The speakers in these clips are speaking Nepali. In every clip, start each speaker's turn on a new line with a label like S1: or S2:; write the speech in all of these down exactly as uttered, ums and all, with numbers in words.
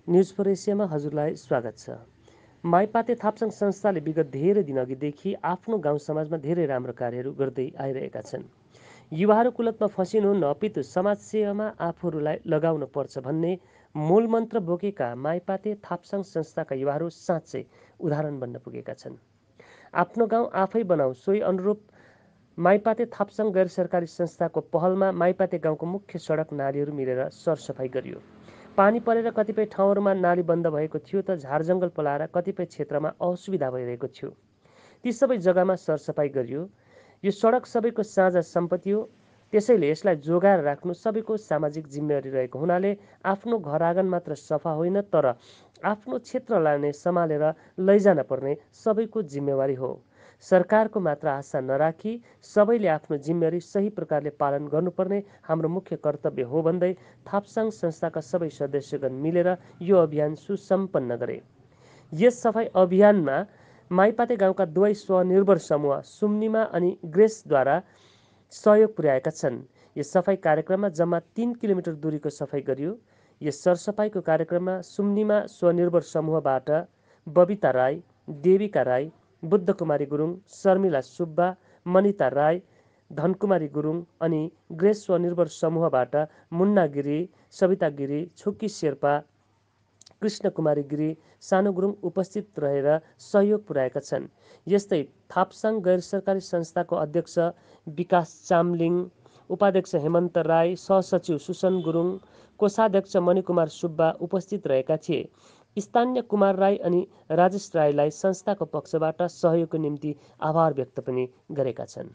S1: न्युज फर एसियामा हजुरलाई स्वागत छ। माइपाते थाप्साङ संस्थाले विगत धेरै दिनअघिदेखि आफ्नो गाउँ समाजमा धेरै राम्रो कार्यहरू गर्दै आइरहेका छन्। युवाहरू कुलतमा फसिनुहुन्न, अपितु समाज सेवामा आफूहरूलाई लगाउन पर्छ भन्ने मूल मन्त्र बोकेका माइपाते थाप्साङ संस्थाका युवाहरू साँच्चै उदाहरण बन्न पुगेका छन्। आफ्नो गाउँ आफै बनाऊ, सोही अनुरूप माइपाते थाप्साङ गैर सरकारी संस्थाको पहलमा माइपाते गाउँको मुख्य सडक नालीहरू मिलेर सरसफाइ गरियो। पानी परेर कतिपय ठाउँहरूमा नाली बन्द भएको थियो त झारजङ्गल पलाएर कतिपय क्षेत्रमा असुविधा भइरहेको थियो। ती सबै जग्गामा सरसफाइ गरियो। यो सडक सबैको साझा सम्पत्ति हो, त्यसैले यसलाई जोगाएर राख्नु सबैको सामाजिक जिम्मेवारी रहेको हुनाले आफ्नो घर आँगन मात्र सफा होइन, तर आफ्नो क्षेत्रलाई नै सम्हालेर लैजान पर्ने सबैको जिम्मेवारी हो। सरकारको मात्र आशा नराखी सबैले आफ्नो जिम्मेवारी सही प्रकारले पालन गर्नुपर्ने हाम्रो मुख्य कर्तव्य हो भन्दै थाप्साङ संस्थाका सबै सदस्यगण मिलेर यो अभियान सुसम्पन्न गरे। यस सफाई अभियानमा माइपाते गाउँका दुवै स्वनिर्भर समूह सुम्निमा अनि ग्रेसद्वारा सहयोग पुर्याएका छन्। यस सफाई कार्यक्रममा जम्मा तीन किलोमिटर दूरीको सफाई गरियो। यस सरसफाइको कार्यक्रममा सुम्निमा स्वनिर्भर समूहबाट बबिता राई, देविका राई, बुद्धकुमारी गुरुङ, शर्मिला सुब्बा, मनिता राई, धनकुमारी गुरुङ अनि ग्रेस स्वनिर्भर समूहबाट मुन्ना गिरी, सविता गिरी, छुक्की शेर्पा, कृष्ण कुमारी गिरी, सानो गुरुङ उपस्थित रहेर सहयोग पुर्याएका छन्। यस्तै थाप्साङ गैर सरकारी संस्थाको अध्यक्ष विकास चामलिङ, उपाध्यक्ष हेमन्त राई, सहसचिव सुसन गुरुङ, कोषाध्यक्ष मणिकुमार सुब्बा उपस्थित रहेका थिए। स्थानीय कुमार राई अनि राजेश राईलाई संस्थाको पक्षबाट सहयोगको निम्ति आभार व्यक्त पनि गरेका छन्।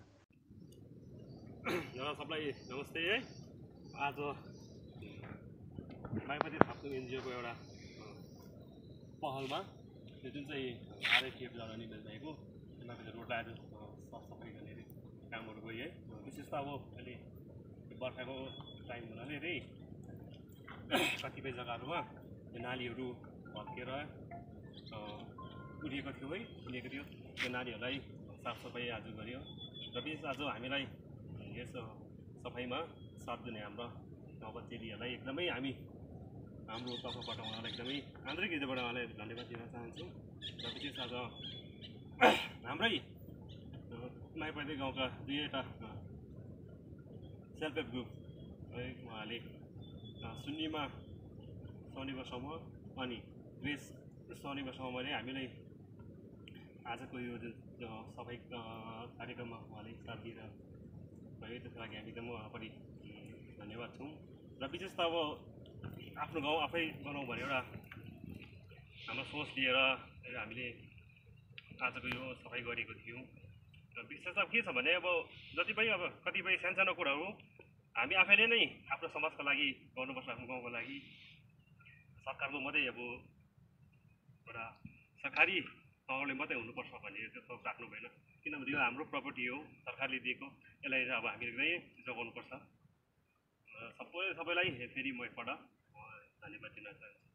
S2: सबलाई नमस्ते है। आज माइपाते थाप्साङ एनजिओको एउटा पहलमा यो जुन चाहिँ आरएफएफबाट निकालिरहेको माइपाते रोडलाई आज सरसफाइ गर्ने कामहरू गयो है। विशेष त अब अहिले बर्खाको टाइम हुनाले धेरै कतिपय जग्गाहरूमा नालीहरू भत्केर उठेको थियो है उठेको थियो त्यो नालीहरूलाई साफसफाइ आज गरियो। र विशेष आज हामीलाई यस सफाइमा साथ दिने हाम्रो नवचेलीहरूलाई एकदमै हामी हाम्रो तर्फबाट उहाँलाई एकदमै आन्तरिक हृदयबाट उहाँलाई धन्यवाद दिन चाहन्छु। र विशेष आज हाम्रै माइपाते गाउँका दुईवटा सेल्फ हेल्प ग्रुप है, उहाँले सुन्नीमा स्वनिर्भर समूह अनि ग्रेस स्वनिर्भर समूहले हामीलाई आजको यो जुन सफाइ कार्यक्रममा उहाँले साथ दिएर भयो, त्यसको लागि हामी एकदम उहाँपट्टि धन्यवाद छौँ। र विशेष त अब आफ्नो गाउँ आफै बनाउँ भने एउटा हाम्रो सोच लिएर हामीले आजको यो सफाइ गरेको थियौँ। र विशेष अब के छ भने अब जतिपय अब कतिपय सानसानो कुराहरू हामी आफैले नै आफ्नो समाजको लागि गर्नुपर्छ, आफ्नो गाउँको लागि। सरकारको मात्रै अब एउटा सरकारी तहले मात्रै हुनुपर्छ भन्ने त्यो राख्नु भएन, किनभने यो हाम्रो प्रपर्टी हो, सरकारले दिएको, यसलाई अब हामीले एकदमै जोगाउनुपर्छ। सबै सबैलाई फेरि म एकपल्ट धन्यवाद दिन चाहन्छु।